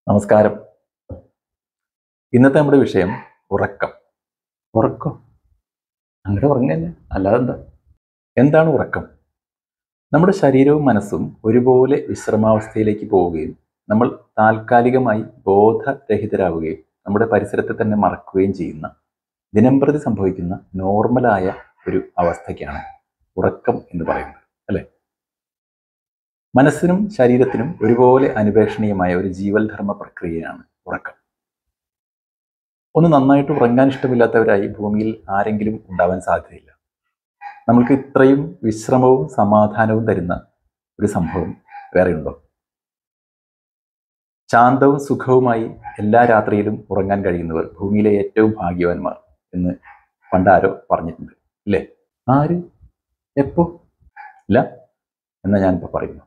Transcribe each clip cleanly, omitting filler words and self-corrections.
നമസ്കാരം. ഇന്നത്തെ നമ്മുടെ വിഷയം ഉറക്കം. ഉറക്കം അങ്ങനെ ഉറങ്ങന്നെ, അല്ലാതെ എന്താ? എന്താണ് ഉറക്കം? നമ്മുടെ ശരീരവും മനസ്സും ഒരുപോലെ വിശ്രമാവസ്ഥയിലേക്ക് പോവുകയും നമ്മൾ താൽക്കാലികമായി ബോധരഹിതരാവുകയും നമ്മുടെ പരിസരത്തെ തന്നെ മറക്കുകയും ചെയ്യുന്ന, ദിനംപ്രതി സംഭവിക്കുന്ന നോർമലായ ഒരു അവസ്ഥയ്ക്കാണ് ഉറക്കം എന്ന് പറയുന്നത്, അല്ലേ? മനസ്സിനും ശരീരത്തിനും ഒരുപോലെ അനുപേക്ഷണീയമായ ഒരു ജീവൽധർമ്മ പ്രക്രിയയാണ് ഉറക്കം. ഒന്ന് നന്നായിട്ട് ഉറങ്ങാൻ ഇഷ്ടമില്ലാത്തവരായി ഭൂമിയിൽ ആരെങ്കിലും ഉണ്ടാവാൻ സാധ്യതയില്ല. നമ്മൾക്ക് ഇത്രയും വിശ്രമവും സമാധാനവും തരുന്ന ഒരു സംഭവം വേറെയുണ്ടോ? ശാന്തവും സുഖവുമായി എല്ലാ രാത്രിയിലും ഉറങ്ങാൻ കഴിയുന്നവർ ഭൂമിയിലെ ഏറ്റവും ഭാഗ്യവാന്മാർ എന്ന് പണ്ടാരോ പറഞ്ഞിട്ടുണ്ട്, ഇല്ലേ? ആര്? എപ്പോ? ഇല്ല എന്നാ ഞാനിപ്പോൾ പറയുന്നു.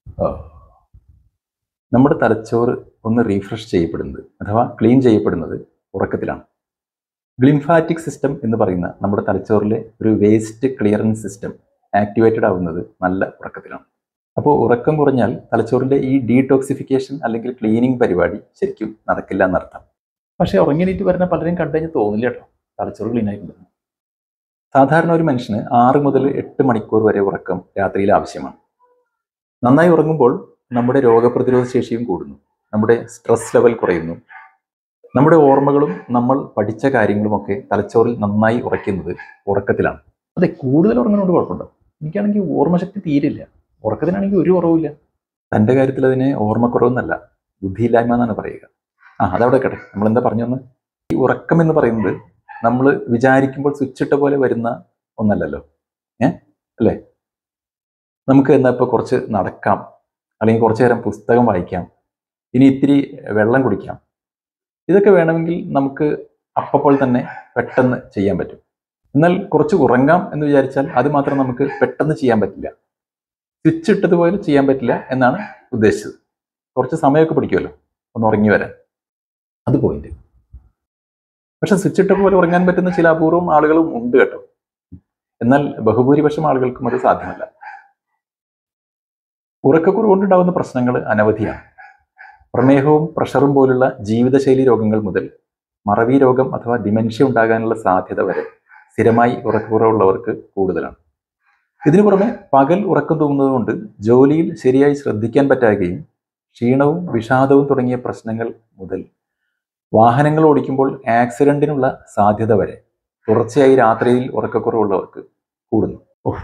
നമ്മുടെ തലച്ചോറ് ഒന്ന് റീഫ്രഷ് ചെയ്യപ്പെടുന്നത് അഥവാ ക്ലീൻ ചെയ്യപ്പെടുന്നത് ഉറക്കത്തിലാണ്. ഗ്ലിംഫാറ്റിക് സിസ്റ്റം എന്ന് പറയുന്ന നമ്മുടെ തലച്ചോറിലെ ഒരു വേസ്റ്റ് ക്ലിയറൻസ് സിസ്റ്റം ആക്ടിവേറ്റഡ് ആവുന്നത് നല്ല ഉറക്കത്തിലാണ്. അപ്പോൾ ഉറക്കം കുറഞ്ഞാൽ തലച്ചോറിൻ്റെ ഈ ഡീടോക്സിഫിക്കേഷൻ അല്ലെങ്കിൽ ക്ലീനിങ് പരിപാടി ശരിക്കും നടക്കില്ല എന്നർത്ഥം. പക്ഷേ ഉറങ്ങിനീറ്റ് വരുന്ന പലരും കണ്ടു കഴിഞ്ഞാൽ തോന്നില്ല കേട്ടോ, തലച്ചോറ് ക്ലീൻ ആയിട്ടുണ്ടെന്ന്. സാധാരണ ഒരു മനുഷ്യന് 6 മുതൽ 8 മണിക്കൂർ വരെ ഉറക്കം രാത്രിയിൽ ആവശ്യമാണ്. നന്നായി ഉറങ്ങുമ്പോൾ നമ്മുടെ രോഗപ്രതിരോധ ശേഷിയും കൂടുന്നു, നമ്മുടെ സ്ട്രെസ് ലെവൽ കുറയുന്നു, നമ്മുടെ ഓർമ്മകളും നമ്മൾ പഠിച്ച കാര്യങ്ങളുമൊക്കെ തലച്ചോറിൽ നന്നായി ഉറയ്ക്കുന്നത് ഉറക്കത്തിലാണ്. അതെ, കൂടുതൽ ഉറങ്ങുന്നതുകൊണ്ട് കുഴപ്പമുണ്ടോ? എനിക്കാണെങ്കിൽ ഓർമ്മശക്തി തീരില്ല, ഉറക്കത്തിനാണെങ്കിൽ ഒരു കുറവില്ല. തൻ്റെ കാര്യത്തിൽ അതിനെ ഓർമ്മക്കുറവെന്നല്ല, ബുദ്ധിയില്ലായ്മ എന്നാണ് പറയുക. അതവിടെ കേട്ടെ, നമ്മളെന്താ പറഞ്ഞു വന്ന്? ഈ ഉറക്കം എന്ന് പറയുന്നത് നമ്മൾ വിചാരിക്കുമ്പോൾ സ്വിച്ചിട്ട പോലെ വരുന്ന ഒന്നല്ലല്ലോ, അല്ലേ? നമുക്ക് എന്നാൽ ഇപ്പോൾ കുറച്ച് നടക്കാം, അല്ലെങ്കിൽ കുറച്ചു നേരം പുസ്തകം വായിക്കാം, ഇനി ഇത്തിരി വെള്ളം കുടിക്കാം. ഇതൊക്കെ വേണമെങ്കിൽ നമുക്ക് അപ്പോൾ തന്നെ പെട്ടെന്ന് ചെയ്യാൻ പറ്റും. എന്നാൽ കുറച്ച് ഉറങ്ങാം എന്ന് വിചാരിച്ചാൽ അത് മാത്രം നമുക്ക് പെട്ടെന്ന് ചെയ്യാൻ പറ്റില്ല, സ്വിച്ച് ഇട്ടതുപോലെ ചെയ്യാൻ പറ്റില്ല എന്നാണ് ഉദ്ദേശിച്ചത്. കുറച്ച് സമയമൊക്കെ പിടിക്കുമല്ലോ ഒന്ന് ഉറങ്ങി വരാൻ, അത് പോയിന്റ്. പക്ഷെ സ്വിച്ച് ഇട്ട പോലെ ഉറങ്ങാൻ പറ്റുന്ന ചില അപൂർവം ആളുകളും ഉണ്ട് കേട്ടോ. എന്നാൽ ബഹുഭൂരിപക്ഷം ആളുകൾക്കും അത് സാധ്യമല്ല. ഉറക്കക്കുറവ് കൊണ്ടുണ്ടാകുന്ന പ്രശ്നങ്ങൾ അനവധിയാണ്. പ്രമേഹവും പ്രഷറും പോലുള്ള ജീവിതശൈലി രോഗങ്ങൾ മുതൽ മറവി രോഗം അഥവാ ഡിമെൻഷ്യ ഉണ്ടാകാനുള്ള സാധ്യത വരെ സ്ഥിരമായി ഉറക്കക്കുറവുള്ളവർക്ക് കൂടുതലാണ്. ഇതിനു പുറമെ പകൽ ഉറക്കം തൂങ്ങുന്നത് കൊണ്ട് ജോലിയിൽ ശരിയായി ശ്രദ്ധിക്കാൻ പറ്റാകുകയും ക്ഷീണവും വിഷാദവും തുടങ്ങിയ പ്രശ്നങ്ങൾ മുതൽ വാഹനങ്ങൾ ഓടിക്കുമ്പോൾ ആക്സിഡന്റിനുള്ള സാധ്യത വരെ തുടർച്ചയായി രാത്രിയിൽ ഉറക്കക്കുറവുള്ളവർക്ക് കൂടുന്നു.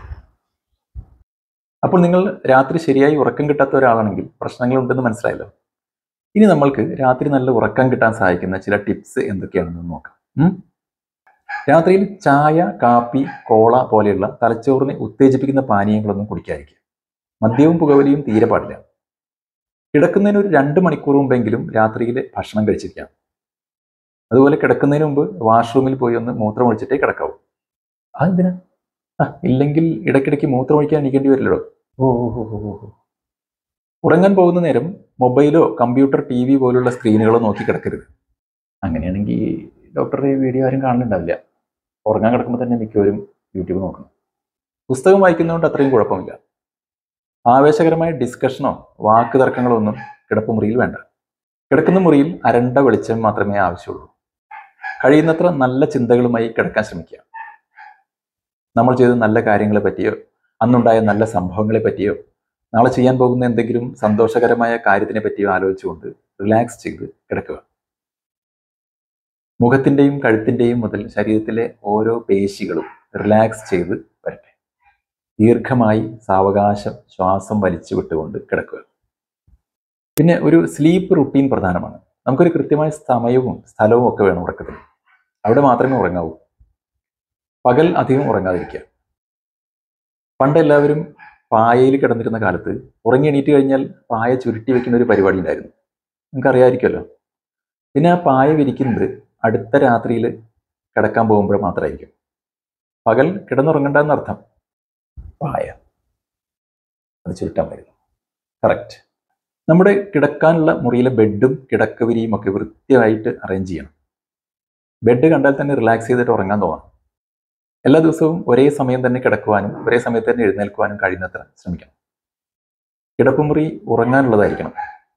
അപ്പോൾ നിങ്ങൾ രാത്രി ശരിയായി ഉറക്കം കിട്ടാത്ത ഒരാളാണെങ്കിൽ പ്രശ്നങ്ങളുണ്ടെന്ന് മനസ്സിലായല്ലോ. ഇനി നമ്മൾക്ക് രാത്രി നല്ല ഉറക്കം കിട്ടാൻ സഹായിക്കുന്ന ചില ടിപ്സ് എന്തൊക്കെയാണെന്ന് നോക്കാം. രാത്രിയിൽ ചായ, കാപ്പി, കോള പോലെയുള്ള തലച്ചോറിനെ ഉത്തേജിപ്പിക്കുന്ന പാനീയങ്ങളൊന്നും കുടിക്കാതിരിക്കുക. മദ്യവും പുകവലിയും തീരെ പാടില്ല. കിടക്കുന്നതിന് ഒരു 2 മണിക്കൂർ മുമ്പെങ്കിലും രാത്രിയിൽ ഭക്ഷണം കഴിച്ചിരിക്കാം. അതുപോലെ കിടക്കുന്നതിന് മുമ്പ് വാഷ്റൂമിൽ പോയി ഒന്ന് മൂത്രമൊഴിച്ചിട്ടേ കിടക്കാവൂ. അതെന്തിനാ? ഇല്ലെങ്കിൽ ഇടയ്ക്കിടയ്ക്ക് മൂത്രമൊഴിക്കാൻ എണീക്കേണ്ടി വരില്ലടോ. ഉറങ്ങാൻ പോകുന്ന നേരം മൊബൈലോ കമ്പ്യൂട്ടർ, TV പോലുള്ള സ്ക്രീനുകളോ നോക്കി കിടക്കരുത്. അങ്ങനെയാണെങ്കിൽ ഡോക്ടറുടെ വീഡിയോ ആരും കാണുന്നുണ്ടാവില്ല. ഉറങ്ങാൻ കിടക്കുമ്പോൾ തന്നെ മിക്കവരും യൂട്യൂബ് നോക്കണം. പുസ്തകം വായിക്കുന്നതുകൊണ്ട് അത്രയും കുഴപ്പമില്ല. ആവേശകരമായ ഡിസ്കഷനോ വാക്ക് തർക്കങ്ങളോ ഒന്നും കിടപ്പുമുറിയിൽ വേണ്ട. കിടക്കുന്ന മുറിയിൽ അരണ്ട വെളിച്ചം മാത്രമേ ആവശ്യമുള്ളൂ. കഴിയുന്നത്ര നല്ല ചിന്തകളുമായി കിടക്കാൻ ശ്രമിക്കുക. നമ്മൾ ചെയ്ത നല്ല കാര്യങ്ങളെ പറ്റിയോ അന്നുണ്ടായ നല്ല സംഭവങ്ങളെ പറ്റിയോ നാളെ ചെയ്യാൻ പോകുന്ന എന്തെങ്കിലും സന്തോഷകരമായ കാര്യത്തിനെ പറ്റിയോ ആലോചിച്ചുകൊണ്ട് റിലാക്സ് ചെയ്ത് കിടക്കുക. മുഖത്തിൻ്റെയും കഴുത്തിൻ്റെയും മുതൽ ശരീരത്തിലെ ഓരോ പേശികളും റിലാക്സ് ചെയ്ത് വരട്ടെ. ദീർഘമായി സാവകാശം ശ്വാസം വലിച്ചു വിട്ടുകൊണ്ട് കിടക്കുക. പിന്നെ ഒരു സ്ലീപ്പ് റുട്ടീൻ പ്രധാനമാണ്. നമുക്കൊരു കൃത്യമായ സമയവും സ്ഥലവും ഒക്കെ വേണം ഉറക്കത്തിന്. അവിടെ മാത്രമേ ഉറങ്ങാവൂ. പകൽ അധികം ഉറങ്ങാതിരിക്കുക. പണ്ട് എല്ലാവരും പായയിൽ കിടന്നിരുന്ന കാലത്ത് ഉറങ്ങി എണീറ്റ് കഴിഞ്ഞാൽ പായ ചുരുട്ടി വെക്കുന്ന ഒരു പരിപാടി ഉണ്ടായിരുന്നു, നിങ്ങൾക്കറിയാമായിരിക്കുമല്ലോ. പിന്നെ ആ പായ വിരിക്കുന്നത് അടുത്ത രാത്രിയിൽ കിടക്കാൻ പോകുമ്പോൾ മാത്രമായിരിക്കും. പകൽ കിടന്നുറങ്ങണ്ടെന്നർത്ഥം. പായ അത് ചുരുട്ടാൻ വരുന്നു. കറക്റ്റ്. നമ്മുടെ കിടക്കാനുള്ള മുറിയിലെ ബെഡും കിടക്കവിരിയും ഒക്കെ വൃത്തിയായിട്ട് അറേഞ്ച് ചെയ്യണം. ബെഡ് കണ്ടാൽ തന്നെ റിലാക്സ് ചെയ്തിട്ട് ഉറങ്ങാൻ തോന്നാം. എല്ലാ ദിവസവും ഒരേ സമയം തന്നെ കിടക്കുവാനും ഒരേ സമയത്ത് തന്നെ എഴുന്നേൽക്കുവാനും കഴിയുന്നത്ര ശ്രമിക്കണം. കിടപ്പുമുറി ഉറങ്ങാനുള്ളതായിരിക്കണം.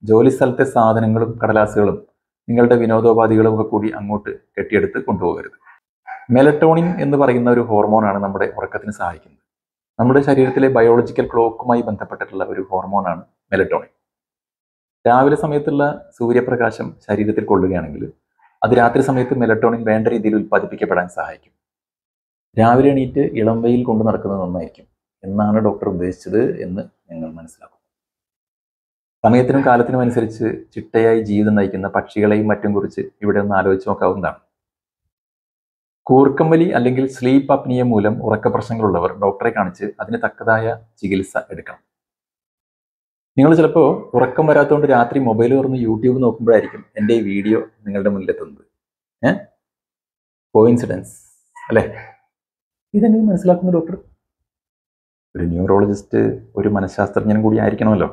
ജോലി സ്ഥലത്തെ സാധനങ്ങളും കടലാസുകളും നിങ്ങളുടെ വിനോദോപാധികളും ഒക്കെ കൂടി അങ്ങോട്ട് കെട്ടിയെടുത്ത് കൊണ്ടുപോകരുത്. മെലറ്റോണിൻ എന്ന് പറയുന്ന ഒരു ഹോർമോണാണ് നമ്മുടെ ഉറക്കത്തിന് സഹായിക്കുന്നത്. നമ്മുടെ ശരീരത്തിലെ ബയോളജിക്കൽ ക്ലോക്കുമായി ബന്ധപ്പെട്ടിട്ടുള്ള ഒരു ഹോർമോണാണ് മെലറ്റോണിൻ. രാവിലെ സമയത്തുള്ള സൂര്യപ്രകാശം ശരീരത്തിൽ കൊള്ളുകയാണെങ്കിൽ അത് രാത്രി സമയത്ത് മെലറ്റോണിൻ വേണ്ട രീതിയിൽ ഉൽപ്പാദിപ്പിക്കപ്പെടാൻ സഹായിക്കും. രാവിലെ എണീറ്റ് ഇളം വെയിൽ കൊണ്ട് നടക്കുന്നത് നന്നായിരിക്കും എന്നാണ് ഡോക്ടർ ഉദ്ദേശിച്ചത് എന്ന് ഞങ്ങൾ മനസ്സിലാക്കും. സമയത്തിനും കാലത്തിനും അനുസരിച്ച് ചിട്ടയായി ജീവിതം നയിക്കുന്ന പക്ഷികളെയും മറ്റും കുറിച്ച് ഇവിടെ ഒന്ന് ആലോചിച്ച് നോക്കാവുന്നതാണ്. കൂർക്കമ്പലി അല്ലെങ്കിൽ സ്ലീപ്പ് അപ്നിയ മൂലം ഉറക്ക പ്രശ്നങ്ങളുള്ളവർ ഡോക്ടറെ കാണിച്ച് അതിന് തക്കതായ ചികിത്സ എടുക്കണം. നിങ്ങൾ ചിലപ്പോൾ ഉറക്കം വരാത്തതുകൊണ്ട് രാത്രി മൊബൈൽ തുറന്ന് യൂട്യൂബ് നോക്കുമ്പോഴായിരിക്കും എൻ്റെ ഈ വീഡിയോ നിങ്ങളുടെ മുന്നിലെത്തുന്നത്. കോയിൻസിഡൻസ് അല്ലേ? ഇതെങ്ങനെ മനസ്സിലാക്കുന്നു ഡോക്ടർ? ഒരു ന്യൂറോളജിസ്റ്റ് ഒരു മനഃശാസ്ത്രജ്ഞനും കൂടി ആയിരിക്കണമല്ലോ.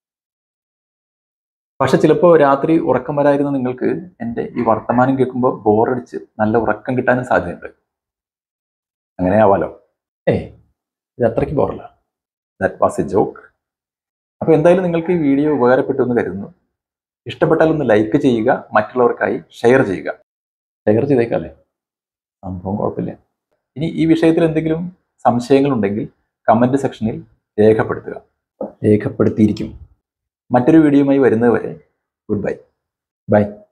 പക്ഷെ ചിലപ്പോൾ രാത്രി ഉറക്കം വരായിരുന്ന നിങ്ങൾക്ക് എൻ്റെ ഈ വർത്തമാനം കേൾക്കുമ്പോൾ ബോറടിച്ച് നല്ല ഉറക്കം കിട്ടാനും സാധ്യതയുണ്ട്. അങ്ങനെ ആവാലോ. ഇത് അത്രയ്ക്ക് ബോറല്ല. That was a joke. അപ്പോൾ എന്തായാലും നിങ്ങൾക്ക് ഈ വീഡിയോ ഉപകാരപ്പെട്ടു എന്ന് കരുതുന്നു. ഇഷ്ടപ്പെട്ടാൽ ഒന്ന് ലൈക്ക് ചെയ്യുക, മറ്റുള്ളവർക്കായി ഷെയർ ചെയ്യുക. ഷെയർ ചെയ്തേക്കാല്ലേ, സംഭവം കുഴപ്പമില്ല. ഇനി ഈ വിഷയത്തിൽ എന്തെങ്കിലും സംശയങ്ങളുണ്ടെങ്കിൽ കമൻറ്റ് സെക്ഷനിൽ രേഖപ്പെടുത്തിയിരിക്കും. മറ്റൊരു വീഡിയോയുമായി വരുന്നതുവരെ ഗുഡ് ബൈ.